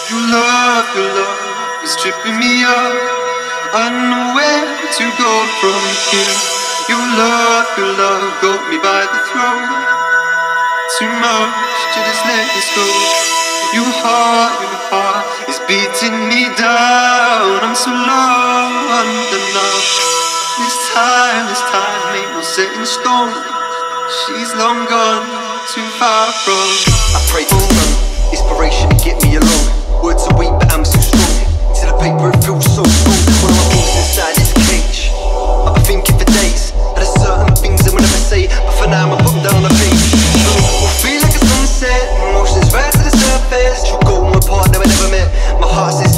Your love is tripping me up. I know where to go from here. Your love got me by the throat. Too much to just let this go. Your heart is beating me down. I'm so low under now. This time ain't no set in stone. She's long gone, too far from. I pray to the sun, inspiration to get me along. Words are weak but I'm so strong. To the paper it feels so strong. One of my thoughts inside this cage. I've been thinking for days, but there's certain things I will never say. But for now I'ma put them down on the page. We'll feel like a sunset, emotions rise to the surface. True goal, my partner I never met. My heart's